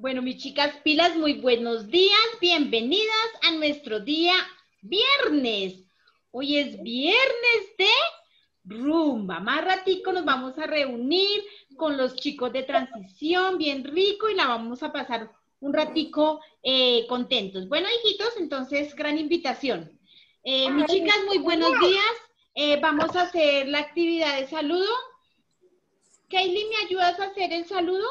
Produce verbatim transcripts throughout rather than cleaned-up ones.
Bueno, mis chicas pilas, muy buenos días. Bienvenidas a nuestro día viernes. Hoy es viernes de rumba. Más ratico nos vamos a reunir con los chicos de transición, bien rico, y la vamos a pasar un ratico eh, contentos. Bueno, hijitos, entonces, gran invitación. Eh, mis chicas, muy buenos días. Eh, vamos a hacer la actividad de saludo. Kaylee, ¿me ayudas a hacer el saludo?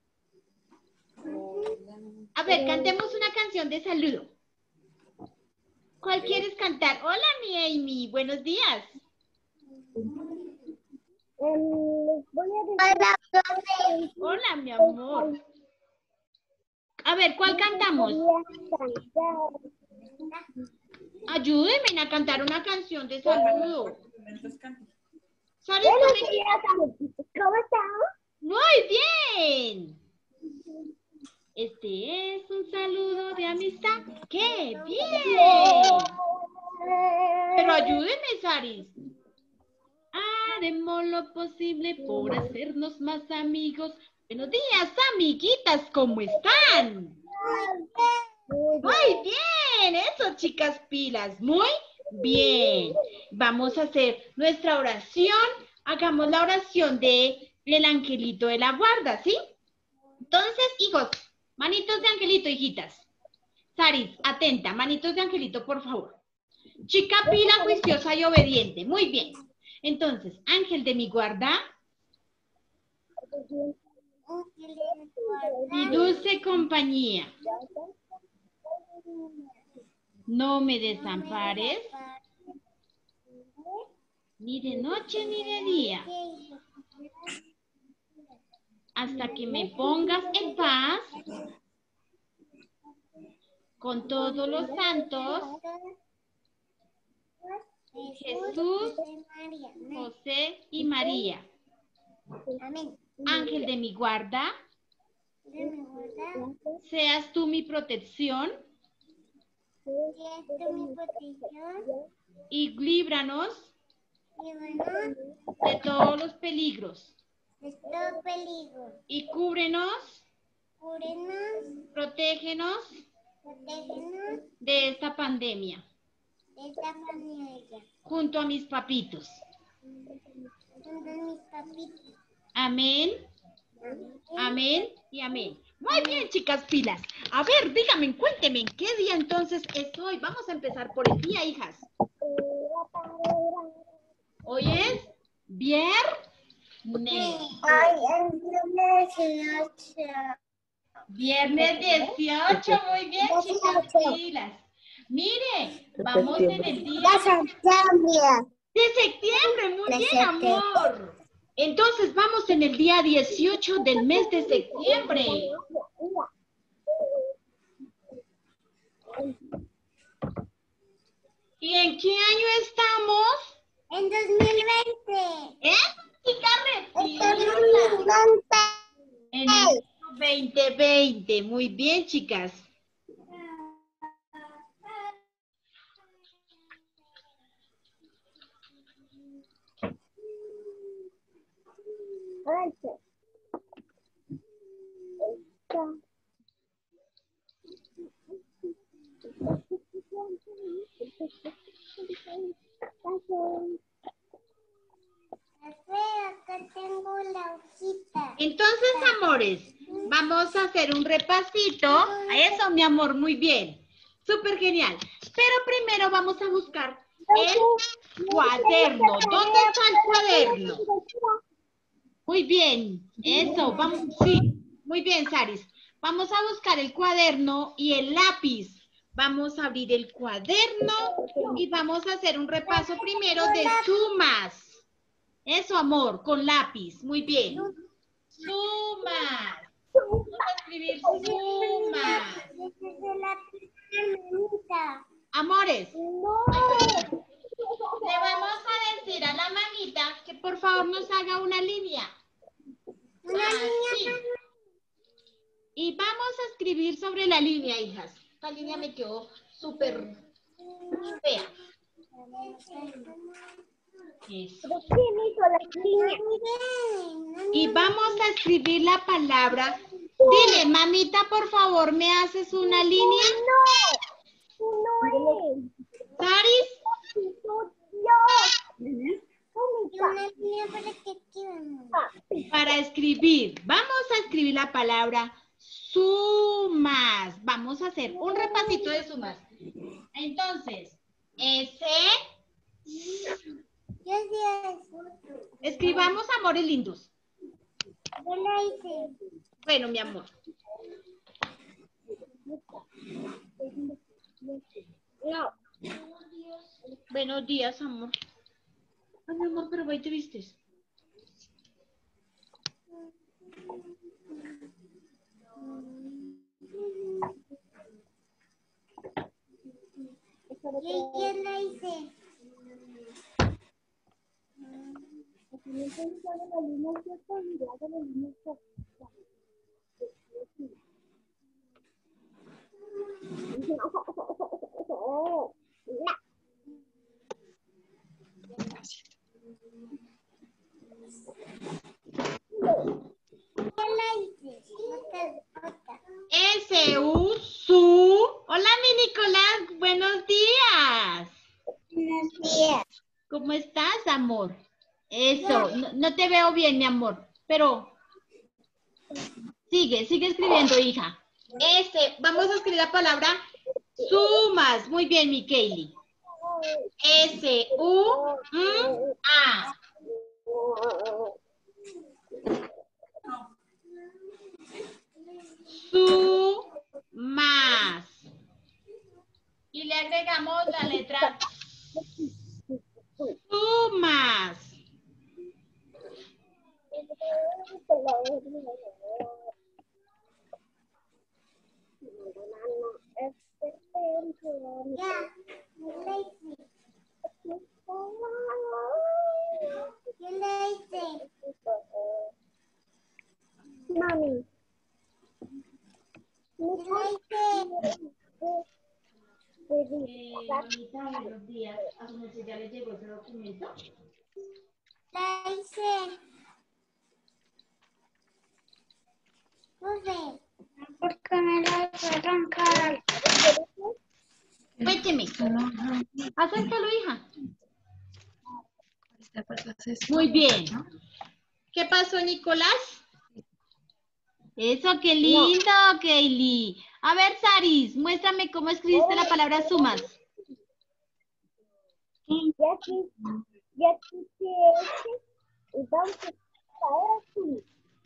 A ver, cantemos una canción de saludo. ¿Cuál quieres cantar? Hola, mi Amy. Buenos días. Hola, profe. Hola, mi amor. A ver, ¿cuál cantamos? Ayúdenme a cantar una canción de saludo. ¿Sabes Buenos días, ¿cómo estamos? Muy bien. Este es un saludo de amistad. ¡Qué bien! Pero ayúdenme, Saris. Haremos lo posible por hacernos más amigos. Buenos días, amiguitas, ¿cómo están? Muy bien, eso, chicas pilas, muy bien. Vamos a hacer nuestra oración. Hagamos la oración de el angelito de la guarda, ¿sí? Entonces, hijos, manitos de angelito, hijitas. Saris, atenta, manitos de angelito, por favor. Chica pila, juiciosa y obediente. Muy bien. Entonces, ángel de mi guarda y dulce compañía, no me desampares ni de noche ni de día, hasta que me pongas en paz con todos los santos, Jesús, José y María. Ángel de mi guarda, seas tú mi protección y líbranos de todos los peligros y cúbrenos, protégenos de esta pandemia junto a mis papitos. Amén, amén y amén. Muy bien, chicas pilas. A ver, díganme, cuéntenme, ¿qué día entonces es hoy? Vamos a empezar por el día, hijas. Hoy es viernes. Viernes dieciocho, muy bien, chicas pilas. Mire, vamos en el día de septiembre, muy bien, amor. Entonces vamos en el día dieciocho del mes de septiembre. ¿Y en qué año estamos? En dos mil veinte. ¿Eh? Chica, en el veinte veinte. Muy bien, chicas. Entonces, amores, vamos a hacer un repasito. A eso, mi amor, muy bien. Súper genial. Pero primero vamos a buscar el cuaderno. ¿Dónde está el cuaderno? Muy bien. Eso, vamos. Sí, muy bien, Saris. Vamos a buscar el cuaderno y el lápiz. Vamos a abrir el cuaderno y vamos a hacer un repaso primero de sumas. Eso, amor, con lápiz. Muy bien. Sumas. Vamos a escribir sumas. Amores, le vamos a decir a la mamita que por favor nos haga una línea. Así. Y vamos a escribir sobre la línea, hijas. Esta línea me quedó súper fea. Eso. Y vamos a escribir la palabra Dile, mamita, por favor, ¿me haces una línea? No. ¿Saris? Para escribir, vamos a escribir la palabra sumas. Vamos a hacer un repasito de sumas. Entonces, S. Escribamos amores lindos. Bueno, mi amor. No. Buenos días, amor. Ay, mi amor, pero ahí te vistes. ¿Quién la hice? S, U, su. Hola, mi Nicolás. Buenos días. Buenos días. ¿Cómo estás, amor? Eso. No, no te veo bien, mi amor. Pero sigue, sigue escribiendo, hija. S. Vamos a escribir la palabra sumas. Muy bien, mi Kaylee. S, U, M, A. Sumas. Y le agregamos la letra sumas. Ya. ¿Quién la hice? Mami. ¿Quién la hice? Eh, mamita, buenos días. ¿A su merced ya le llegó ese documento? La hice. Profe. ¿Por qué me la vas a arrancar? Cuénteme. Acércalo, hija. Muy bien. ¿Qué pasó, Nicolás? Eso, qué lindo, no. Kaylee. A ver, Saris, muéstrame cómo escribiste la palabra sumas. Ya aquí, ya aquí, entonces, ahora sí.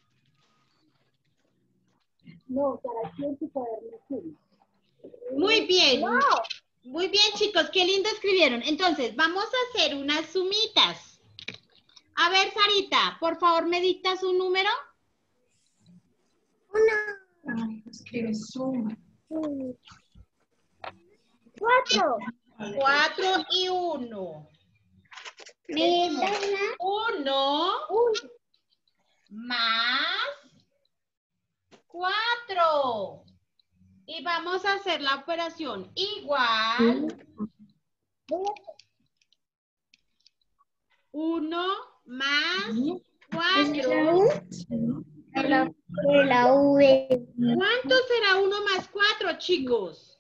No, para aquí en tu cuaderno sí. Muy bien. No. Muy bien, chicos, qué lindo escribieron. Entonces, vamos a hacer unas sumitas. A ver, Sarita, por favor, ¿me dictas un número? Uno. Escribe suma. Cuatro. Cuatro y uno. Uno. Uno. Uno. Más cuatro. Y vamos a hacer la operación igual. Uno más cuatro. La, la V. ¿Cuánto será uno más cuatro, chicos?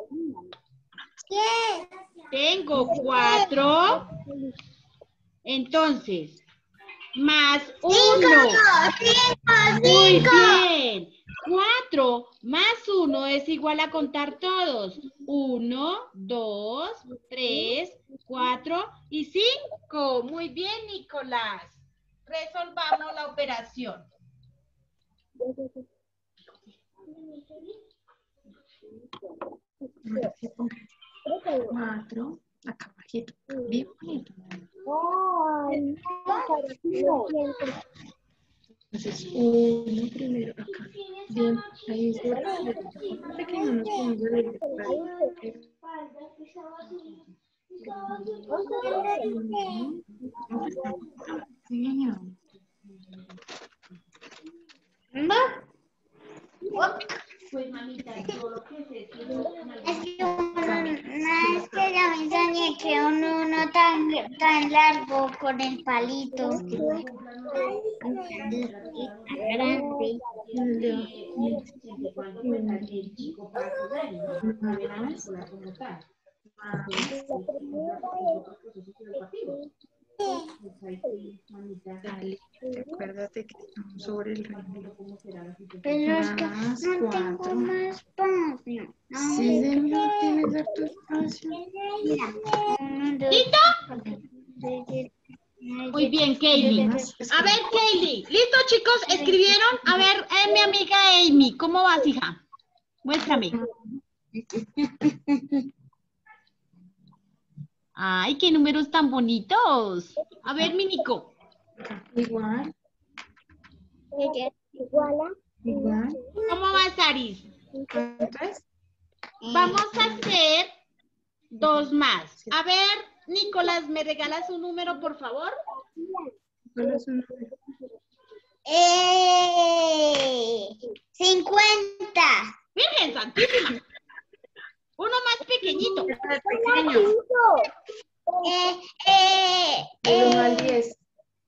¿Qué? Tengo cuatro. Entonces, más uno. Muy bien. cuatro más uno es igual a contar todos. uno, dos, tres, cuatro y cinco. Muy bien, Nicolás. Resolvamos la operación. Cuatro, acá bajito. Bien bonito. Entonces, uno primero acá. Bien, ahí es verdad. Que no nos podemos ver. Pues, mamita, yo lo que sé es que yo Es que uno, no es que yo me enseñé que uno no tan, tan largo. largo con el palito. Grande. El de Dale, recuérdate que estamos sobre el ritmo. Pero es que Más no tengo cuatro. más espacio. No, Sí, Demi, tienes harto espacio. mira. Uno, dos, ¿Listo? tres, Muy bien, Kaylee. Más A ver, Kaylee. ¿Listo, chicos? ¿Escribieron? A ver, eh, mi amiga Amy, ¿cómo vas, hija? Muéstrame. Ay, qué números tan bonitos. A ver, mi Nico. Igual, igual a igual. ¿Cómo vas, Aris? ¿Cuánto es? Vamos a hacer dos más. A ver, Nicolás, ¿me regalas un número, por favor? ¿Cuál es su número? Eh, cincuenta. Virgen Santísima. Uno más pequeñito. Es pequeño. Eh, eh, Del uno al eh, diez.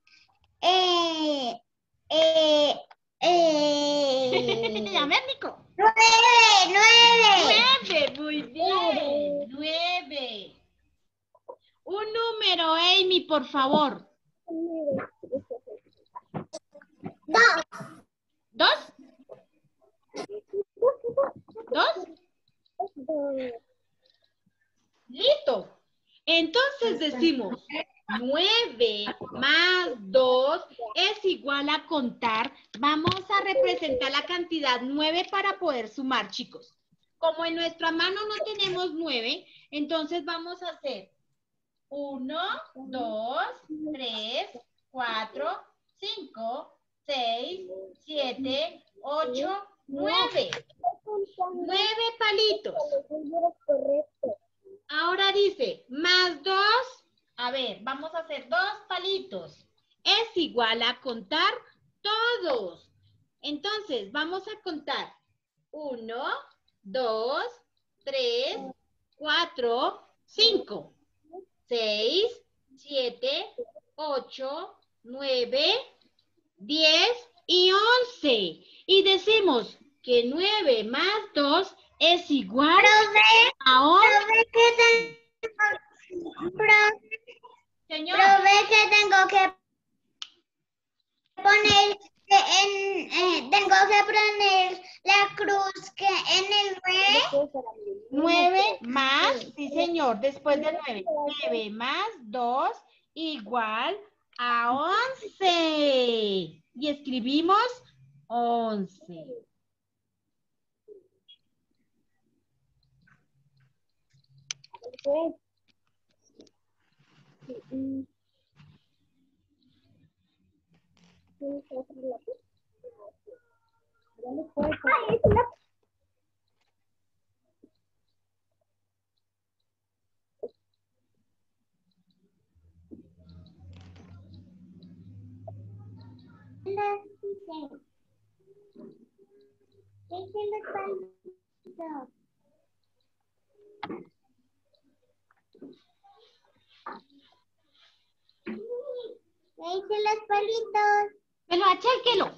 eh, eh, eh. A ver, Nico. Nueve, nueve. Nueve, muy bien. Nueve. Un número, Amy, por favor. Dos. ¿Dos? ¿Dos? Listo. Entonces decimos nueve más dos es igual a contar. Vamos a representar la cantidad nueve para poder sumar, chicos. Como en nuestra mano no tenemos nueve, entonces vamos a hacer uno, dos, tres, cuatro, cinco, seis, siete, ocho, nueve. Nueve palitos. Ahora dice, más dos, a ver, vamos a hacer dos palitos. Es igual a contar todos. Entonces, vamos a contar. Uno, dos, tres, cuatro, cinco, seis, siete, ocho, nueve, diez y once. Y decimos que nueve más dos es igual Profe, a once. profe, que tengo, profe, Señor, profe, que tengo que poner en, eh, tengo que poner la cruz que en el nueve. nueve más, sí señor, después de nueve. nueve más dos igual a once. Y escribimos once. Me hice los palitos. Pero achéquelo.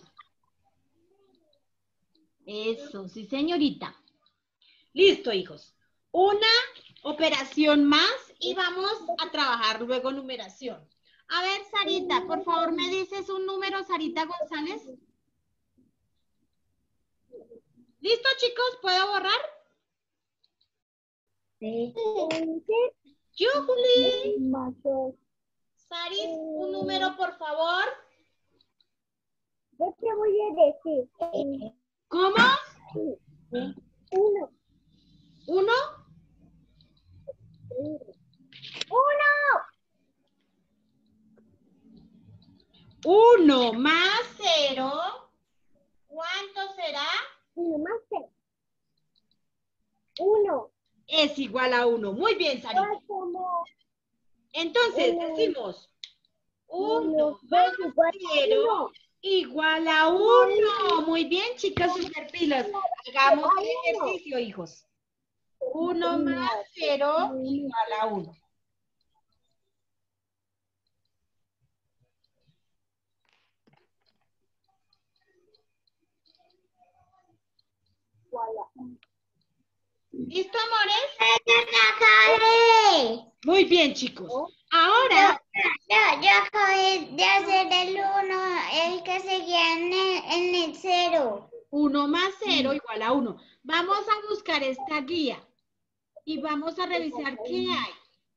Eso, sí señorita. Listo, hijos. Una operación más y vamos a trabajar luego numeración. A ver, Sarita, por favor, ¿me dices un número, Sarita González? ¿Listo, chicos? ¿Puedo borrar? Sí. ¡Yujuli! Saris, un número, por favor. Yo te voy a decir. ¿Cómo? Uno. ¿Uno? Uno. Uno más cero. ¿Cuánto será? Uno más cero. Uno. Es igual a uno. Muy bien, Sarita. Como Entonces, Uno. decimos uno uno, más dos igual a cero uno. igual a uno. Muy bien, chicas, super pilas. Hagamos el ejercicio, hijos. Uno más cero igual a uno. ¿Listo, amores? acabé. Muy bien, chicos. Ahora, Yo, yo acabé de hacer el uno, el que seguía en el, en el cero. uno más cero igual a uno. Vamos a buscar esta guía y vamos a revisar qué hay.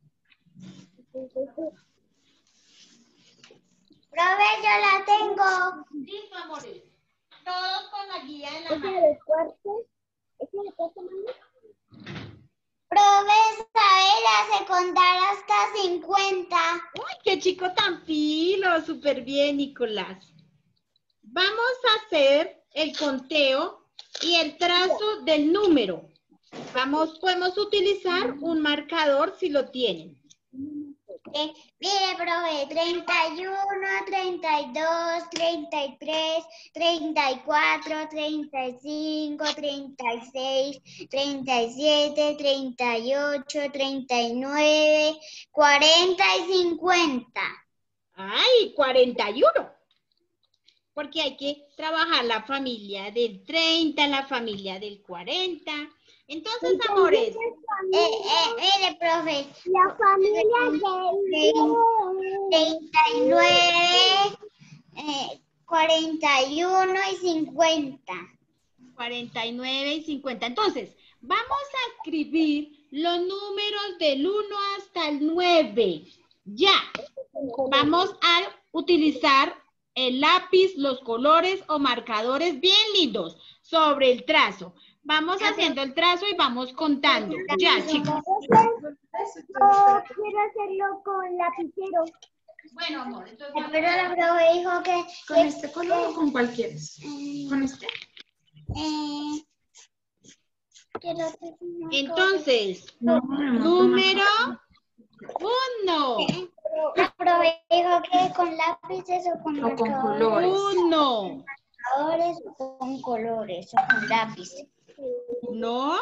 Profe, yo la tengo. Listo, amores. Todos con la guía en la mano. de cuarto? ¿Ese de cuarto, mami? Profe, ¿sabe la secundaria hasta cincuenta? ¡Uy, qué chico tan filo! Súper bien, Nicolás. Vamos a hacer el conteo y el trazo del número. Vamos, podemos utilizar un marcador si lo tienen. Eh, mire, profe, treinta y uno, treinta y dos, treinta y tres, treinta y cuatro, treinta y cinco, treinta y seis, treinta y siete, treinta y ocho, treinta y nueve, cuarenta y cincuenta. ¡Ay, cuarenta y uno! Porque hay que trabajar la familia del treinta, la familia del cuarenta. Entonces, amores. Eh, eh, mire, profe. La familia de treinta y nueve, eh, cuarenta y uno y cincuenta. cuarenta y nueve y cincuenta. Entonces, vamos a escribir los números del uno hasta el nueve. Ya. Vamos a utilizar el lápiz, los colores o marcadores bien lindos sobre el trazo. Vamos haciendo el trazo y vamos contando. Ya, chicos. Yo quiero hacerlo con lapicero. Bueno, amor, entonces... Pero la profe dijo que... ¿Con este color o con cuál quieres? ¿Con este? Eh, quiero hacer una Entonces, No, no, número uno. La profe dijo que con lápices o con O con marcadores. colores. Uno. Marcadores o con colores o con lápices. Uno.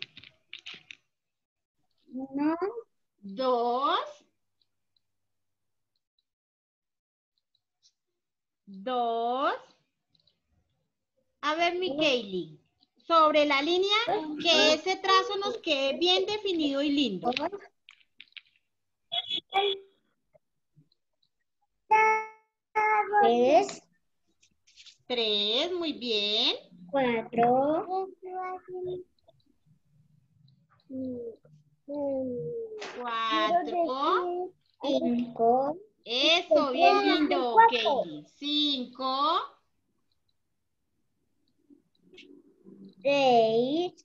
Uno, Dos. Dos. A ver, mi Kaylee. Sobre la línea, que ese trazo nos quede bien definido y lindo. tres, Tres, muy bien. cuatro, Cuatro. cinco, Eso, bien lindo, Kaylee. Cinco. seis,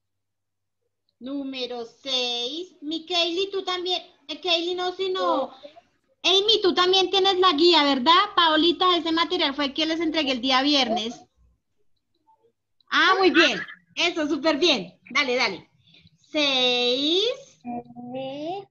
Número seis. Mi Kaylee, tú también. Eh, Kaylee, no, sino... Amy, tú también tienes la guía, ¿verdad? Paolita, ese material fue el que les entregué el día viernes. Ah, muy bien. Eso, súper bien. Dale, dale. Seis. nueve.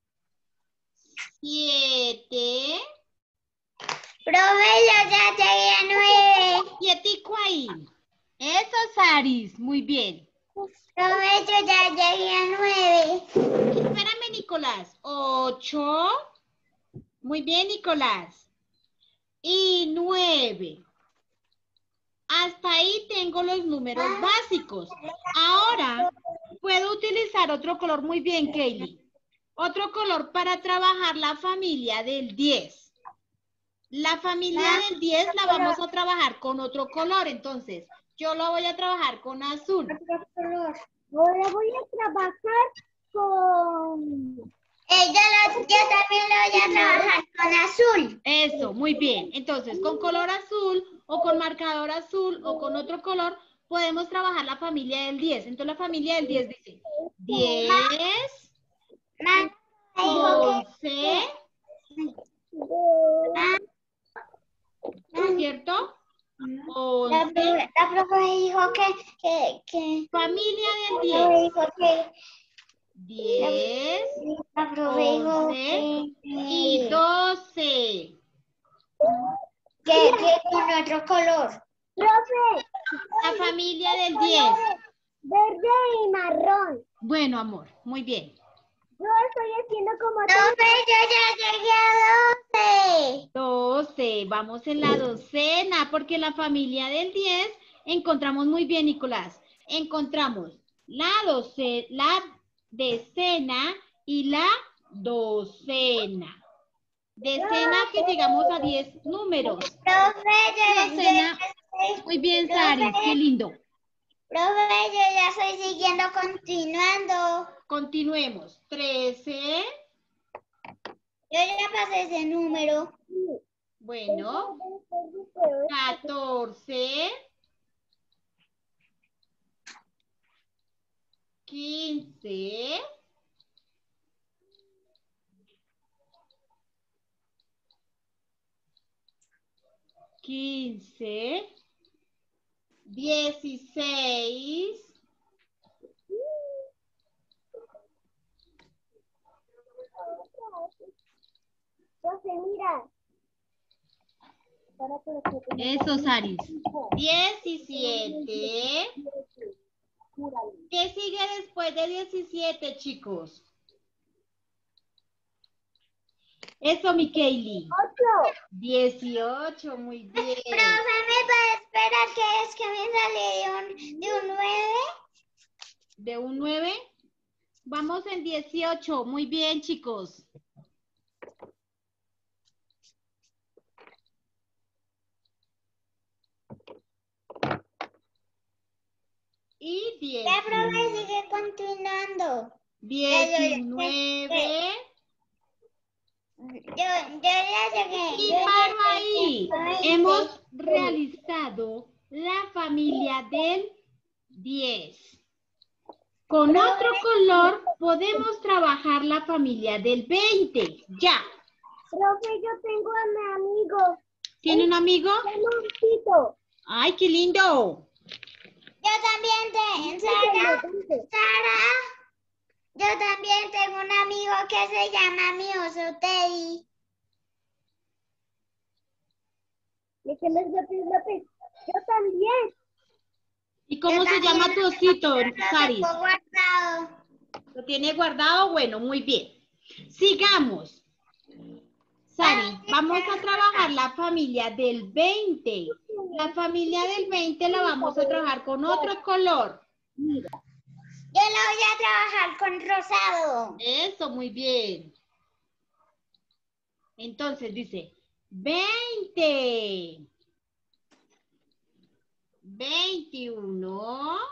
Siete. Profe, yo ya llegué a nueve. Sietico ahí. Eso, Saris. Muy bien. Profe, yo ya llegué a nueve. Espérame, Nicolás. Ocho. Muy bien, Nicolás. Y nueve. Hasta ahí tengo los números básicos. Ahora puedo utilizar otro color. Muy bien, Kaylee. Otro color para trabajar la familia del diez. La familia del diez la vamos a trabajar con otro color. Entonces, yo lo voy a trabajar con azul. Ahora voy a trabajar con... Eh, yo, lo- yo también lo voy a trabajar con azul. Eso, muy bien. Entonces, con color azul o con marcador azul o con otro color, podemos trabajar la familia del diez. Entonces, la familia del diez dice diez, Ma- once, Ma- ¿cierto? La once. profe, la profe dijo que... que, que Familia del la diez. profe dijo que... diez, La profe dijo once que... y doce. Que, que con otro color. Profe. La familia del diez. Verde y marrón. Bueno, amor, muy bien. Yo estoy haciendo como... Profe, yo ya llegué a doce. doce. Vamos en la docena, porque la familia del diez encontramos muy bien, Nicolás. encontramos la, doce, la decena y la docena. Decena que llegamos a diez números. Profe, yo, Docena. yo- Muy bien, Profe. Sari, qué lindo. profe, yo ya estoy siguiendo, continuando. Continuemos. trece. Yo ya pasé ese número. Bueno. catorce. quince. quince. dieciséis. Profe, mira. Eso, Saris. diecisiete. ¿Qué sigue después de diecisiete, chicos? Eso, Mikaeli. dieciocho, muy bien. Profe, ¿me puede esperar que es que me sale de un, de un nueve? ¿De un nueve? Vamos en dieciocho. Muy bien, chicos. Y diez. Ya, profe, sigue continuando. diecinueve. Yo, yo ya llegué. Y yo ya paro llegué ahí. a veinte. Hemos realizado la familia del diez. Con otro color podemos trabajar la familia del veinte. Ya. Profe, yo tengo a mi amigo. ¿Tiene un amigo? Peloncito. ¡Ay, qué lindo! Yo también tengo, Sara, Sara, yo también tengo un amigo que se llama mi oso Teddy. López, López, López. Yo también. ¿Y cómo Yo se llama tu también osito, lo Saris? tengo guardado. ¿Lo tiene guardado? Bueno, muy bien. Sigamos. Sari, vamos a trabajar la familia del veinte. La familia del veinte la vamos a trabajar con otro color. Yo la voy a trabajar con rosado. Eso, muy bien. Entonces dice, veinte. veintiuno.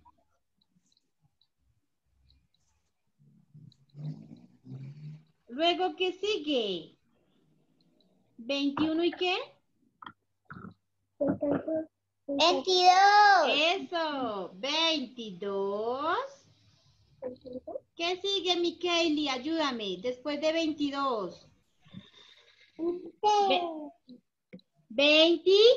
Luego, ¿qué sigue? ¿veintiuno y qué? veintidós. Eso, veintidós. ¿Qué sigue, Mikaeli? Ayúdame. Después de veintidós. veinte.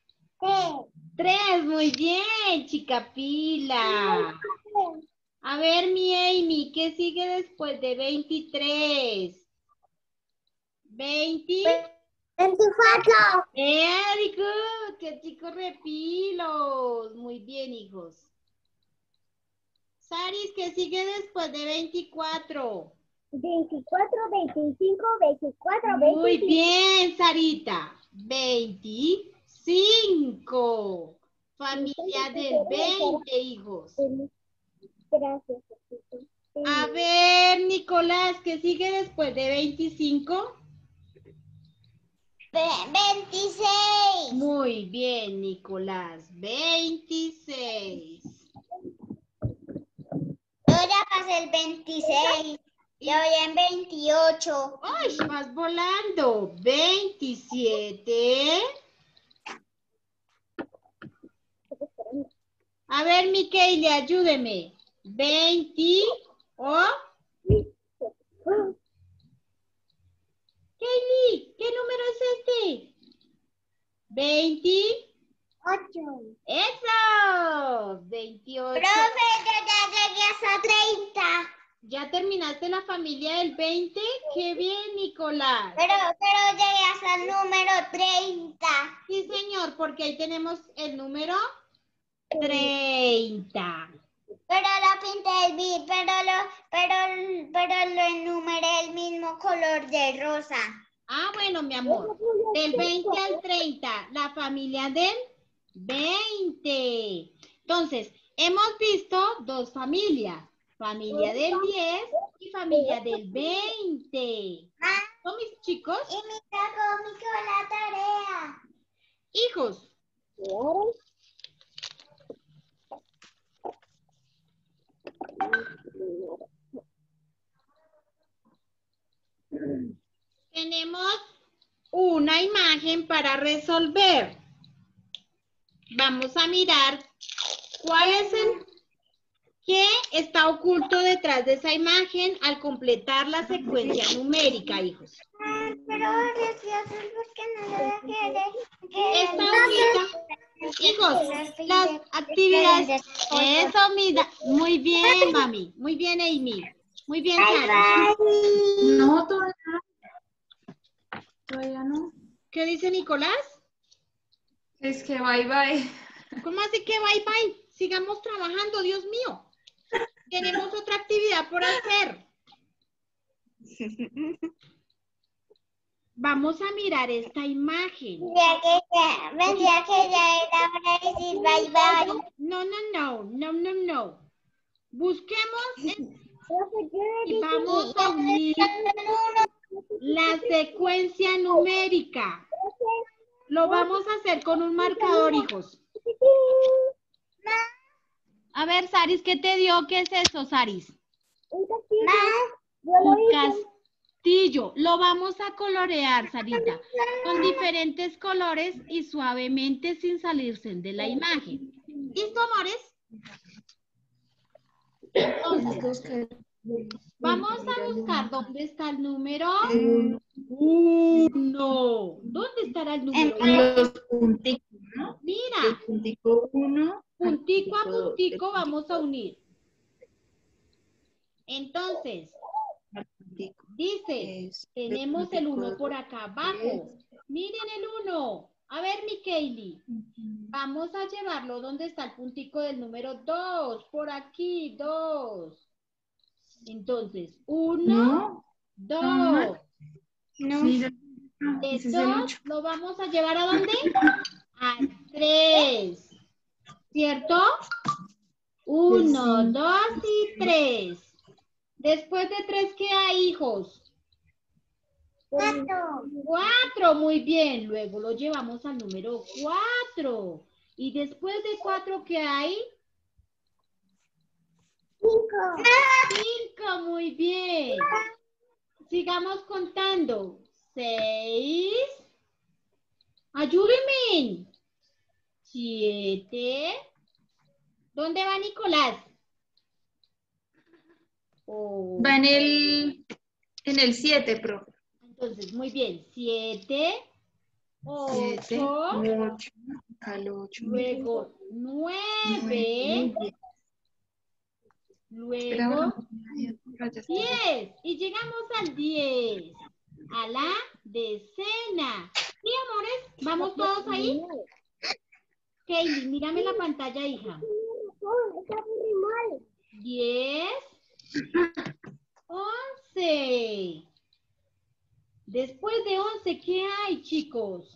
Tres, muy bien, chica pila. A ver, mi Amy, ¿qué sigue después de veintitrés? veinte. veinticuatro. Very good, qué chicos repilos. Muy bien, hijos. Saris, ¿qué sigue después de veinticuatro? veinticuatro, veinticinco, veinticuatro, Muy veinticinco. bien, Sarita. veinticinco. Familia del veinte, hijos. Gracias. A ver, Nicolás, ¿qué sigue después de veinticinco? veintiséis. Muy bien, Nicolás. veintiséis. Yo ya pasé el veintiséis. Ya voy en veintiocho. ¡Ay, vas volando! veintisiete. A ver, Mikaeli, ayúdeme. veinte. ¿Oh? Kaeli, ¿qué número es este? veinte. ocho. ¡Eso! veintiocho. Profe, yo ya llegué hasta treinta. ¿Ya terminaste la familia del veinte? ¡Qué bien, Nicolás! Pero, pero llegué hasta el número treinta. Sí, señor, porque ahí tenemos el número treinta. Pero lo pinté el bit, pero lo, pero, pero lo enumeré el mismo color de rosa. Ah, bueno, mi amor. Del veinte al treinta, la familia del veinte. Entonces, hemos visto dos familias. Familia del diez y familia del veinte. ¿No, mis chicos? Y mi trajo la tarea. Hijos. Tenemos una imagen para resolver. Vamos a mirar cuál es el que está oculto detrás de esa imagen al completar la secuencia numérica, hijos. Pero decías porque no lo dejé. Esta hojita, hijos, las actividades. Eso, mira. Muy bien, mami. Muy bien, Amy. Muy bien, Sara. No, todavía no. Todavía no. ¿Qué dice Nicolás? Es que bye bye. ¿Cómo así que bye bye? Sigamos trabajando, Dios mío. Tenemos otra actividad por hacer. Vamos a mirar esta imagen. Ya que ya, vendría que ya era hora de decir bye bye. No, no, no, no, no, no. Busquemos en- y vamos a unir la secuencia numérica. Lo vamos a hacer con un marcador, hijos. A ver, Saris, ¿qué te dio? ¿Qué es eso, Saris? Un castillo. Lo vamos a colorear, Sarita, con diferentes colores y suavemente sin salirse de la imagen. ¿Listo, amores? Entonces, vamos a buscar dónde está el número uno. ¿Dónde estará el número En uno? los punticos, ¿no? Mira. El puntico uno. Puntico a puntico vamos a unir. Entonces, dice, tenemos el uno por acá abajo. Miren el uno. A ver, mi Kaylee. Vamos a llevarlo donde está el puntico del número dos. Por aquí, dos. Entonces, uno, dos. No. Mira, De ese es el dos ocho. lo vamos a llevar ¿a dónde? A tres. ¿Cierto? Uno, Sí. dos y tres. Después de tres, ¿qué hay, hijos? Cuatro. Cuatro, muy bien. Luego lo llevamos al número cuatro. Y después de cuatro, ¿qué hay? Cinco. Cinco, muy bien. Sigamos contando. Seis. Ayúdenme. Siete. ¿Dónde va Nicolás? Ocho. Va en el en el siete, pro. Entonces, muy bien. Siete. siete, Ocho. ocho, al ocho. Luego nueve. Luego diez. Y llegamos al diez. A la decena. ¿Sí, amores? ¿Vamos todos ahí? Kaylee, mírame la pantalla, hija. diez. once. Después de once, ¿qué hay, chicos?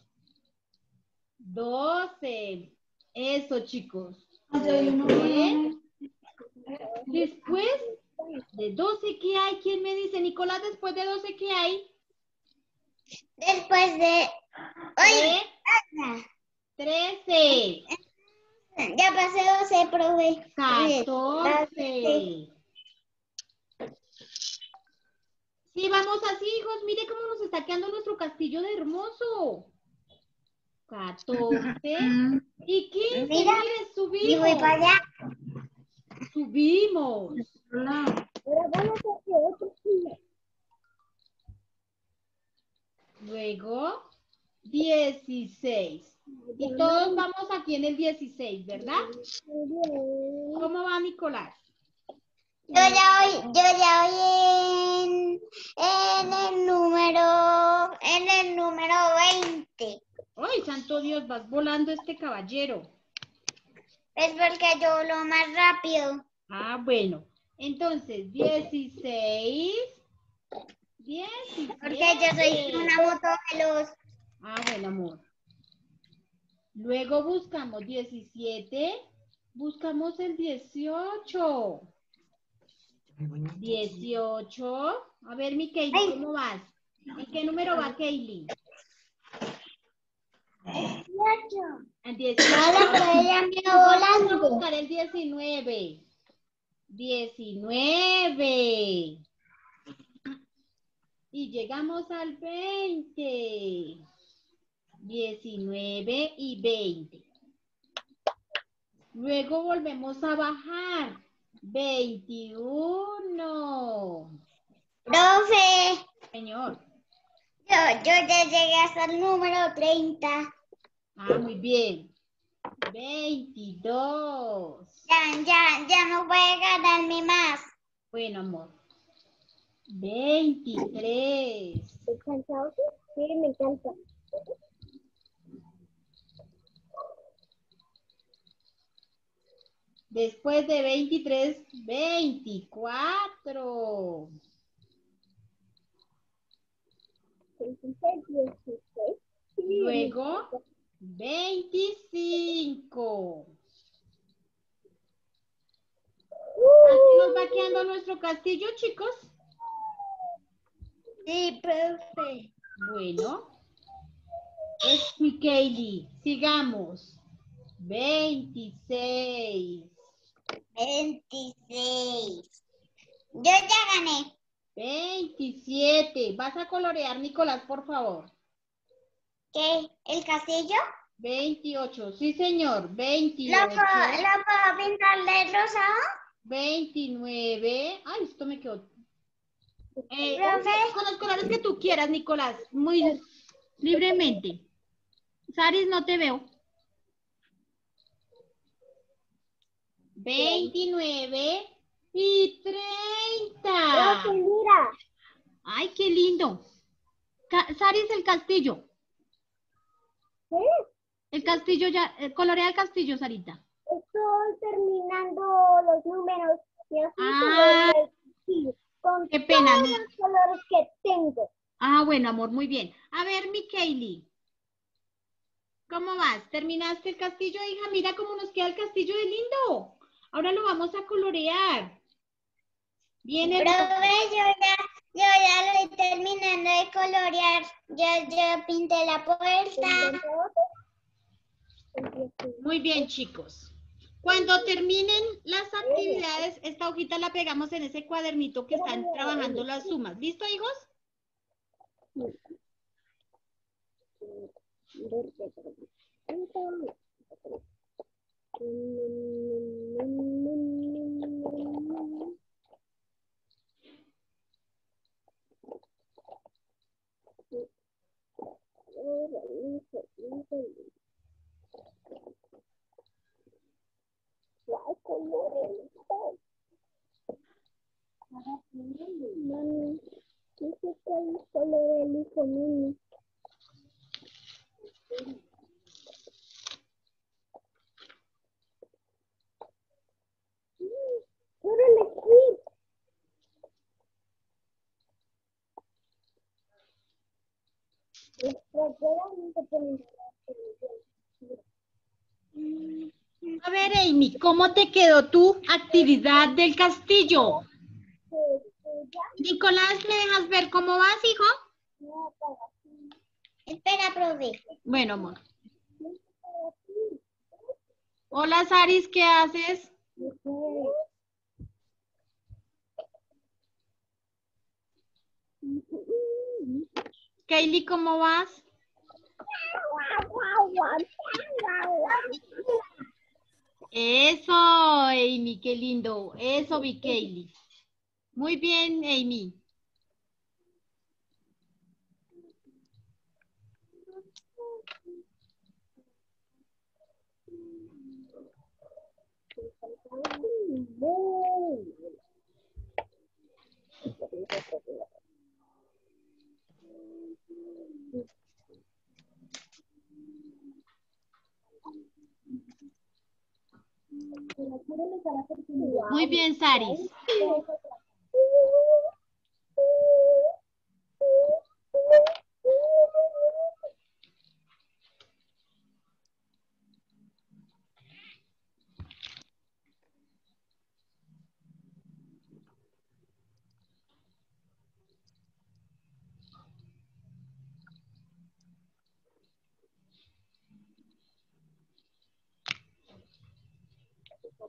doce. Eso, chicos. doce. Después de doce, ¿qué hay? ¿Quién me dice? Nicolás, después de doce, ¿qué hay? Después de... Oye, trece. ya pasé doce, profe. catorce. Sí, vamos así, hijos. Mire cómo nos está quedando nuestro castillo de hermoso. catorce. Y quince. Mira, Mire, y subimos. voy para allá. Subimos. Luego, dieciséis. Y todos vamos aquí en el dieciséis, ¿verdad? ¿Cómo va, Nicolás? Yo ya voy, yo ya voy en, en el número, en el número veinte. ¡Ay, santo Dios! Vas volando este caballero. Es porque yo lo más rápido. Ah, bueno. Entonces, dieciséis. dieciséis. Porque yo soy una moto veloz. Ah, bueno, amor. Luego buscamos diecisiete. Buscamos el dieciocho. dieciocho. A ver, mi Kaylee, ¿cómo vas? ¿En qué número va Kaylee? dieciocho. En dieciocho. Hola, pero ella me Vamos a volando. buscar el diecinueve. diecinueve. Y llegamos al veinte. diecinueve y veinte. Luego volvemos a bajar. veintiuno. Profe, Señor. yo, yo ya llegué hasta el número treinta. Ah, muy bien. veintidós. Ya, ya, ya no puede ganarme más. Bueno, amor. veintitrés. ¿Estás cansado? Sí, me encanta. Después de veintitrés, veinticuatro. Luego, veinticinco. Así nos va quedando nuestro castillo, chicos. Sí, profe. Bueno, es mi Kaylee. Sigamos. veintiséis. veintiséis. Yo ya gané. veintisiete. Vas a colorear, Nicolás, por favor. ¿Qué? ¿El castillo? veintiocho. Sí, señor. ¿Lo veintiocho. puedo, ¿lo puedo pintar de rosado? veintinueve. Ay, esto me quedó. Eh, Profe. con los colores que tú quieras, Nicolás. Muy libremente. Saris, no te veo. veintinueve y treinta. Profe, mira. Ay, qué lindo. Ca- Saris, el castillo. ¿Qué? El castillo ya, eh, colorea el castillo, Sarita. Estoy terminando los números. Y así Ah, se ve el castillo, con qué pena. todos los colores que tengo. Ah, bueno, amor, muy bien. A ver, mi Kaylee. ¿Cómo vas? ¿Terminaste el castillo, hija? Mira cómo nos queda el castillo de lindo. Ahora lo vamos a colorear. Viene el... Profe, yo ya, yo ya lo estoy terminando de colorear. Ya, ya pinté la puerta. Muy bien, chicos. Cuando terminen las actividades, esta hojita la pegamos en ese cuadernito que están trabajando las sumas. ¿Listo, hijos? A ver, Amy, ¿cómo te quedó tu actividad del castillo? Nicolás, ¿me dejas ver cómo vas, hijo? Espera, profe. Bueno, amor. Hola, Saris, ¿qué haces? Kaylee, ¿cómo vas? Eso, Amy, qué lindo. Eso, vi Kaylee. Muy bien, Amy. Muy bien, Saris.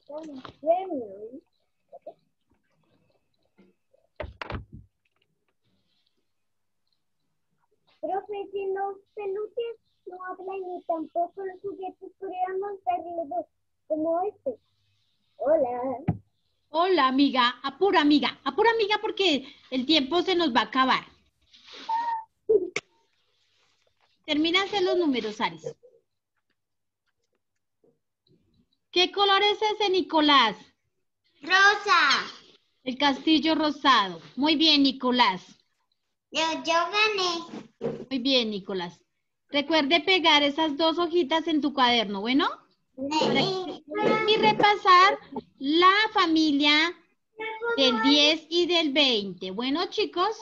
Profe, si los peluches no hablan ni tampoco los juguetes podríamos darle como este. Hola. Hola, amiga. Apura, amiga. Apura, amiga, porque el tiempo se nos va a acabar. Termínanse los números, Aris. ¿Qué color es ese, Nicolás? Rosa. El castillo rosado. Muy bien, Nicolás. Yo, yo gané. Muy bien, Nicolás. Recuerde pegar esas dos hojitas en tu cuaderno, ¿bueno? Para que- y repasar la familia del diez y del veinte. Bueno, chicos.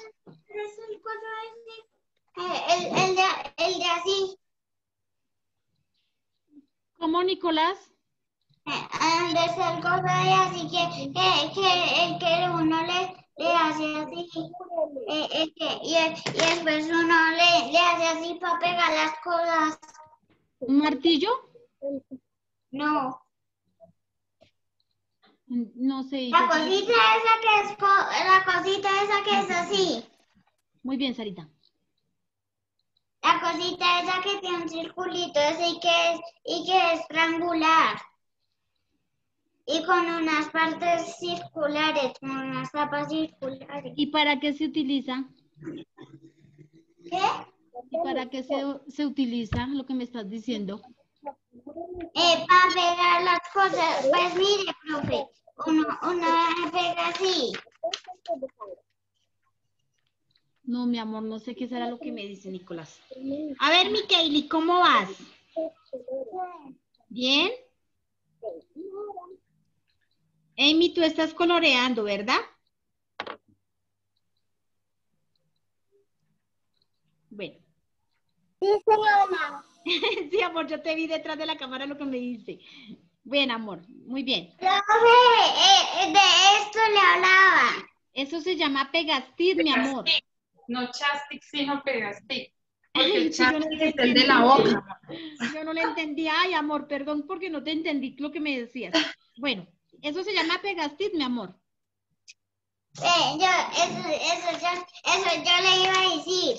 El, el, de, el de así. ¿Cómo, Nicolás? El de ser cosa de así que, que, que, el que uno le, le hace así. Eh, eh, que, y, y después uno le, le hace así para pegar las cosas. ¿Un martillo? No. No sé. La cosita esa que es, co- la cosita esa que es así. Muy bien, Sarita. La cosita esa que tiene un circulito ese y que es, y que es triangular. Y con unas partes circulares, con unas tapas circulares. ¿Y para qué se utiliza? ¿Qué? ¿Y para qué se, se utiliza lo que me estás diciendo? Eh, para pegar las cosas. Pues mire, profe, uno, uno pega así. No, mi amor, no sé qué será lo que me dice Nicolás. A ver, Mikaeli, ¿cómo vas? ¿Bien? Amy, tú estás coloreando, ¿verdad? Bueno. Sí, señora. Sí, amor, yo te vi detrás de la cámara lo que me dice. Bien, amor, muy bien. Profe, eh, de esto le hablaba. Eso se llama pegastit, mi amor. No chastic, sino pegastic. Porque el Sí, yo no chastic le es el de entendí. la boca. Yo no le entendí. Ay, amor, perdón porque no te entendí lo que me decías. Bueno, eso se llama pegastit, mi amor. Eh, yo, eso, eso, yo, eso yo le iba a decir.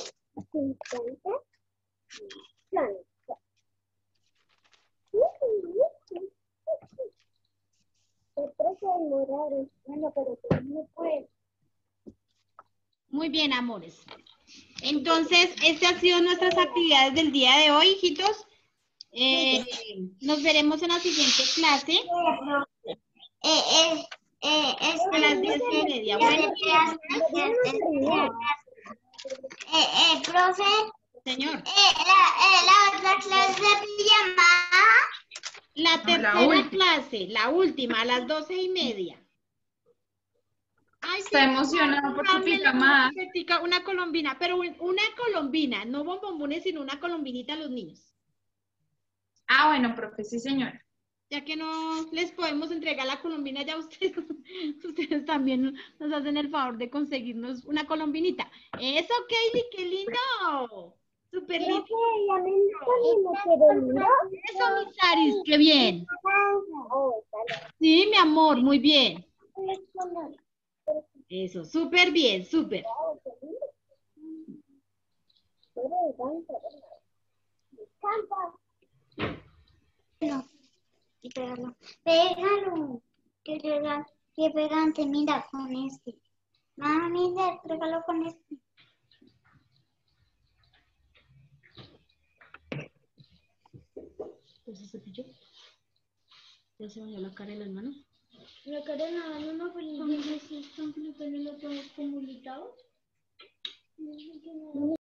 Muy bien, amores. Entonces, estas han sido nuestras actividades del día de hoy, hijitos. Eh, nos veremos en la siguiente clase. Eh, eh, eh, es A las diez y media. Bueno, Eh, eh, profe, señor. eh, la, eh, la otra clase de pijama. La No, la tercera última. clase, la última, a las doce y media. Ay, Está sí, emocionado por su hazle la pijama. colombina, una colombina, pero un- una colombina, no bombombones, sino una colombinita a los niños. Ah, bueno, profe, sí, señora. Ya que no les podemos entregar la colombina, ya ustedes, ustedes también nos hacen el favor de conseguirnos una colombinita. Eso, Kaylee, qué lindo. Súper lindo. Eso, mis Aris, qué bien. Sí, mi amor, muy bien. Eso, súper bien, súper. No, y pegarlo. Pégalo. Que pegan, que pegante, mira con este. Mamá, mira, pégalo con este. ¿Ya se cepilló? ¿Ya se bañó la cara y las manos? La cara en la mano no, pero yo no sé si están que lo tengo todos comunicados.